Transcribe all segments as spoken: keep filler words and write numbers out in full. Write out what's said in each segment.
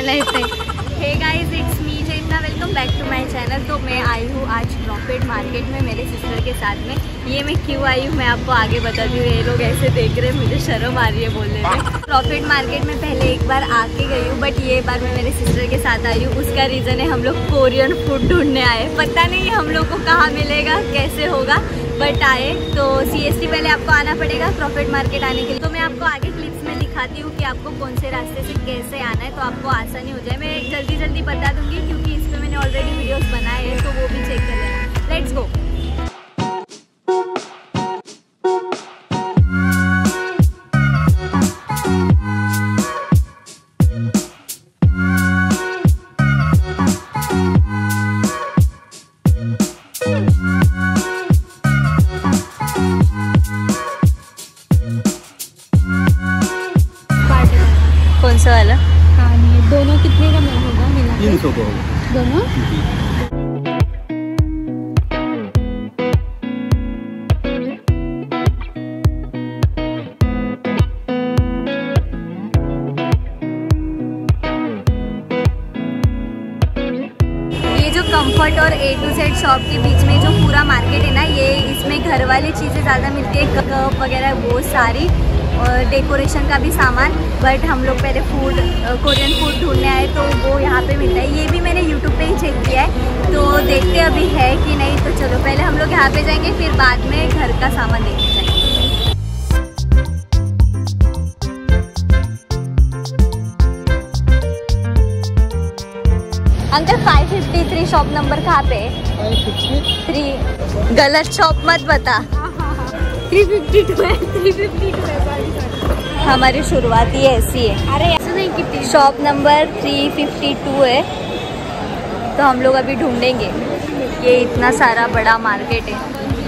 लेते। Hey guys, it's me Jayanta, welcome back to my channel. तो मैं आई हूँ आज प्रॉफिट मार्केट में मेरे सिस्टर के साथ में। ये मैं क्यों आई हूँ मैं आपको आगे बताती हूँ। ये लोग ऐसे देख रहे हैं, मुझे शर्म आ रही है बोलने में। प्रॉफिट मार्केट में पहले एक बार आके गई हूँ, बट ये बार मैं मेरे सिस्टर के साथ आई हूँ। उसका रीज़न है हम लोग कोरियन फूड ढूंढने आए। पता नहीं हम लोग को कहाँ मिलेगा, कैसे होगा, बट आए तो सी एस टी पहले आपको आना पड़ेगा प्रॉफिट मार्केट आने के लिए। तो मैं आपको आगे क्लिप्स में दिखाती हूँ कि आपको कौन से रास्ते से कैसे आना है, तो आपको आसानी हो जाए। मैं जल्दी जल्दी बता दूंगी क्योंकि इस पर मैंने ऑलरेडी वीडियोस बनाए हैं, तो वो भी चेक कर लेना। Let's go. कौन सा वाला? हाँ, नहीं दोनों कितने का मिला होगा? मिला तीन सौ का होगा दोनों। ये जो कंफर्ट और ए टू जेड शॉप के बीच में जो पूरा मार्केट है ना, ये इसमें घर वाली चीज़ें ज़्यादा मिलती है, कप वगैरह वो सारी, और डेकोरेशन का भी सामान। बट हम लोग पहले फूड कोरियन फूड ढूंढने आए तो वो यहाँ पे मिलता है। ये भी मैंने यूट्यूब पे ही चेक किया है, तो देखते अभी है कि नहीं। तो चलो पहले हम लोग यहाँ पे जाएंगे, फिर बाद में घर का सामान देखने जाएंगे। Uncle five fifty three shop number कहाँ पे? थ्री। गलत शॉप मत बता। थ्री फिफ्टी टू है, थ्री फिफ्टी टू है। हमारी शुरुआत ही ऐसी है। अरे ऐसे नहीं, कितनी? Shop number three fifty two है, तो हम लोग अभी ढूंढेंगे। ये इतना सारा बड़ा मार्केट है।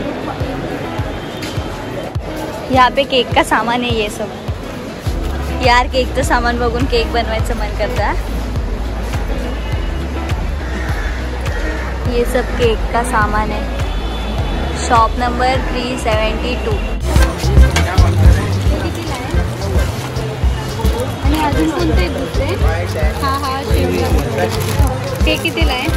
यहाँ पे केक का सामान है ये सब। यार केक तो सामान बघून केक बनवायचं मन करता है। ये सब केक का सामान है। Shop number three seventy two. आणि अजून कोणते दुसरे? हाँ हाँ, ते कितीला आहे?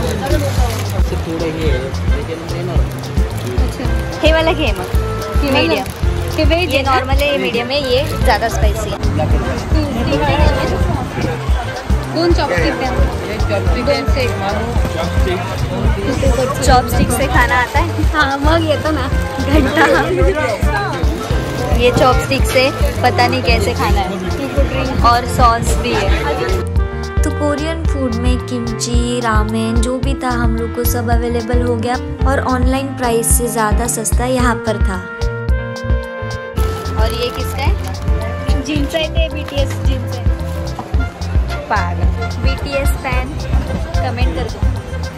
अच्छा, हे वाला घे मग। मीडियम। हे वेज ये नॉर्मल है, ये मीडियम है, ये ज़्यादा स्पाइसी है। दोन चॉपस्टिक द्या, दोन सेट। चॉपस्टिक से खाना आता है? हाँ, मग येतो ना घंटा। ये चॉपस्टिक से पता नहीं कैसे खाना है, और सॉस भी है। तो कोरियन फूड में किमची, रामेन जो भी था हम लोग को सब अवेलेबल हो गया, और ऑनलाइन प्राइस से ज़्यादा सस्ता यहाँ पर था। और ये किसका है? जीन्स आहे ते बी टी एस जीन्स आहे। B T S fan comment कर दो।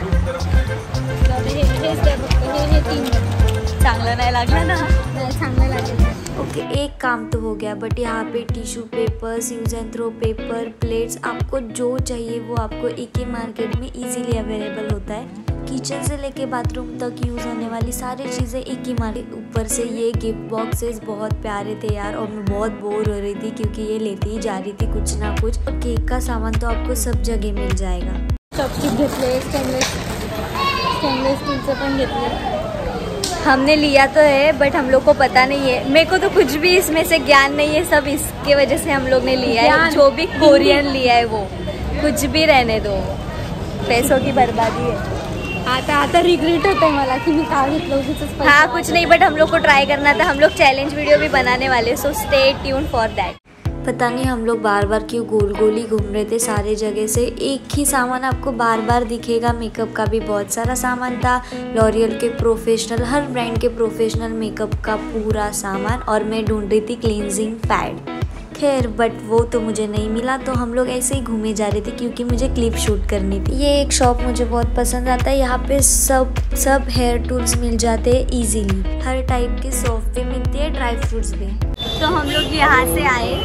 हे हेच द्या फक्त, हे हे तीन चांगलं नाही लागलं ना? नाही, चांगलं लागेल। ओके okay, एक काम तो हो गया, बट यहाँ पे tissue papers, use and throw paper, plates, आपको जो चाहिए वो आपको एक ही मार्केट में इजीली अवेलेबल होता है। किचन से लेके बाथरूम तक यूज़ होने वाली सारी चीज़ें एक ही मार्केट। ऊपर से ये गिफ्ट बॉक्सेस बहुत प्यारे थे यार, और मैं बहुत बोर हो रही थी क्योंकि ये लेती ही जा रही थी कुछ ना कुछ। और केक का सामान तो आपको सब जगह मिल जाएगा। चॉपस्टिक घेतले, स्टेनलेस स्टेनलेस स्टीलचे पण घेतले। हमने लिया तो है, बट हम लोग को पता नहीं है। मेरे को तो कुछ भी इसमें से ज्ञान नहीं है, सब इसके वजह से हम लोग ने लिया है। जो भी कोरियन लिया है वो कुछ भी रहने दो, पैसों की बर्बादी है। आता आता रिग्रेट होता है मला कि मी का घेतलं उगीचच। हाँ कुछ नहीं, बट हम लोग को ट्राई करना था। हम लोग चैलेंज वीडियो भी बनाने वाले, so stay tune for that. पता नहीं हम लोग बार बार क्यों गोल गोल ही घूम रहे थे सारे जगह से। एक ही सामान आपको बार बार दिखेगा। मेकअप का भी बहुत सारा सामान था, लॉरियल के प्रोफेशनल, हर ब्रांड के प्रोफेशनल मेकअप का पूरा सामान। और मैं ढूंढ रही थी क्लींजिंग पैड, खैर बट वो तो मुझे नहीं मिला, तो हम लोग ऐसे ही घूमे जा रहे थे क्योंकि मुझे क्लिप शूट करनी थी। ये एक शॉप मुझे बहुत पसंद आता है। यहाँ पे सब सब हेयर टूल्स मिल जाते हैं इजीली। हर टाइप के सॉफ्ट भी मिलती है, ड्राई फ्रूट्स भी। तो हम लोग यहाँ से आए,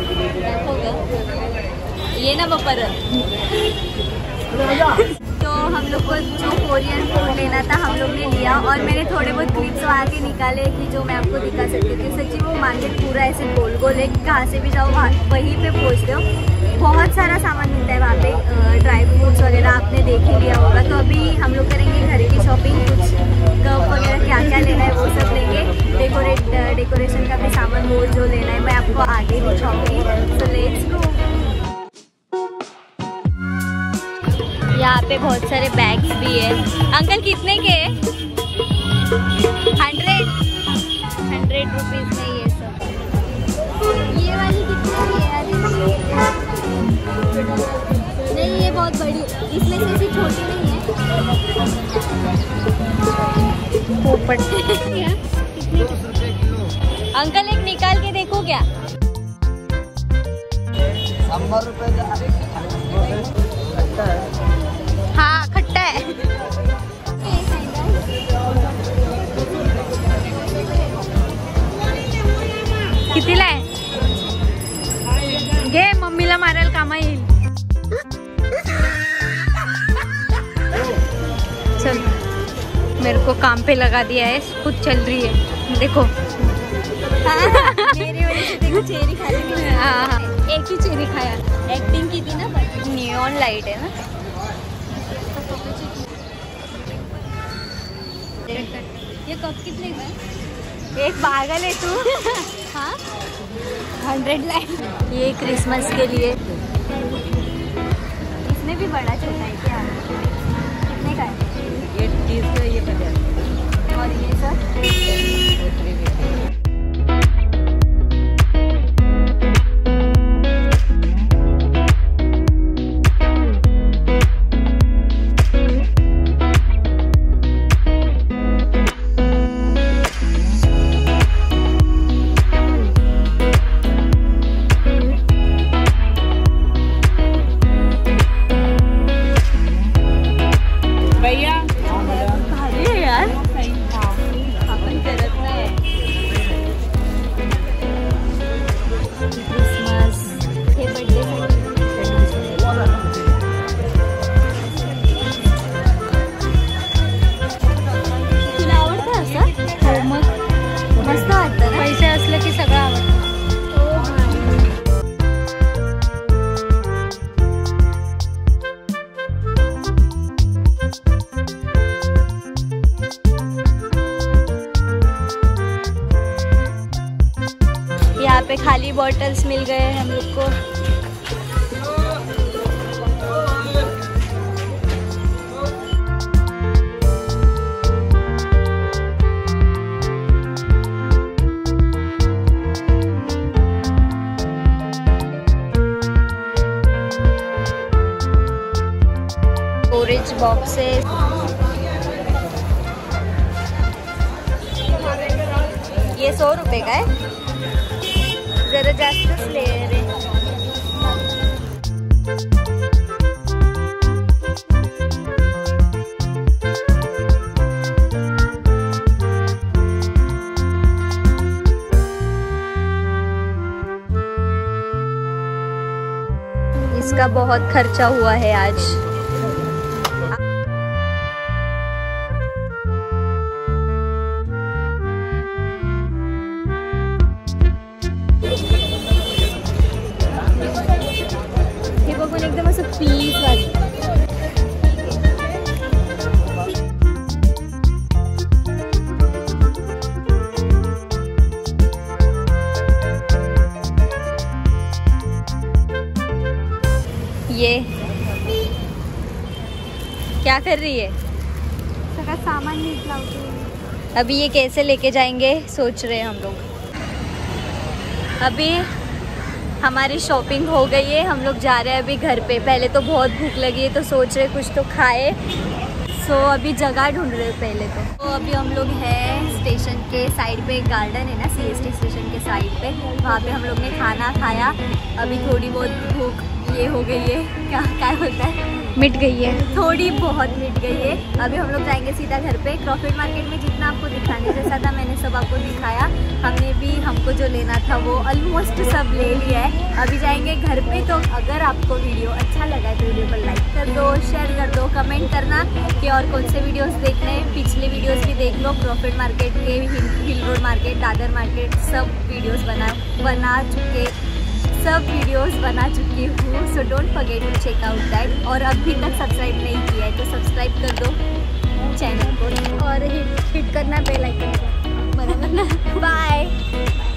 ये ना बपर तो हम लोग को जो कोरियन फूड लेना था हम लोग ने लिया, और मैंने थोड़े बहुत क्लिप्स वहाँ के निकाले कि जो मैं आपको दिखा सकती थी। सच्ची वो मार्केट पूरा ऐसे गोल गोल है, कहाँ से भी जाओ वहाँ वहीं पे पहुँचते हो। बहुत सारा सामान मिलता है वहाँ पे, ड्राई फ्रूट्स वगैरह आपने देख ही लिया होगा। तो अभी हम लोग करेंगे घर की शॉपिंग, कुछ कप वगैरह क्या क्या लेना है वो सब लेंगे, डेकोरेट डेकोरेशन का भी सामान वो जो लेना है मैं आपको आगे दिखाऊंगी। So let's go. यहाँ पे बहुत सारे बैग्स भी है। अंकल कितने के है? हंड्रेड हंड्रेड रुपीज में ये सब। ये वाली कितने की है? नहीं ये बहुत बड़ी, इसमें से भी छोटी नहीं है। पोपट अंकल एक निकाल के देखो क्या? हाँ खट्टा है। कितीला आहे? घे मम्मीला मारायला कामा येईल। चल मेरे को काम पे लगा दिया है, खुद चल रही है देखो। मेरी वजह से देखो चेरी खा रही है। हाँ हाँ एक ही चेरी खाया। एक्टिंग की थी ना, नियॉन लाइट है ना। ये कप कितने का? एक पागल है तू। हाँ हंड्रेड लाइट। ये क्रिसमस के लिए। इसमें भी बड़ा छोटा है क्या? कितने का है? ये तीस का, ये पचास। और ये सब पे खाली बॉटल्स मिल गए हैं हम लोग को। स्टोरेज बॉक्सेस, ये सौ रुपए का है, जरा जास्त ले रहे। इसका बहुत खर्चा हुआ है आज। एकदम असं पीस वाटतं। ये क्या कर रही है? सगळं सामान नीट लावते। अभी ये कैसे लेके जाएंगे सोच रहे हैं हम लोग। अभी हमारी शॉपिंग हो गई है, हम लोग जा रहे हैं अभी घर पे। पहले तो बहुत भूख लगी है तो सोच रहे कुछ तो खाए। सो so, अभी जगह ढूंढ रहे हैं पहले तो। तो अभी हम लोग हैं स्टेशन के साइड पे, एक गार्डन है ना सीएसटी स्टेशन के साइड पे, वहाँ पे हम लोग ने खाना खाया। अभी थोड़ी बहुत भूख ये हो गई है, क्या क्या होता है, मिट गई है, थोड़ी बहुत मिट गई है। अभी हम लोग जाएंगे सीधा घर पे। क्रॉफर्ड मार्केट में जितना आपको दिखाने जैसा था मैंने सब आपको दिखाया। हमने भी हमको जो लेना था वो ऑलमोस्ट सब ले लिया है। अभी जाएंगे घर पे। तो अगर आपको वीडियो अच्छा लगा है तो वीडियो को लाइक कर दो, शेयर कर दो, कमेंट करना कि और कौन से वीडियोस देखने हैं। पिछले वीडियोस भी देख लो, क्रॉफर्ड मार्केट के, hill road market, Dadar market, सब वीडियोस बना बना चुके सब वीडियोस बना चुकी हूँ, so don't forget to check out that. और अभी तक सब्सक्राइब नहीं किया है तो सब्सक्राइब कर दो चैनल को और हिट हिट करना बेल आइकन को, बराबर ना। बाय।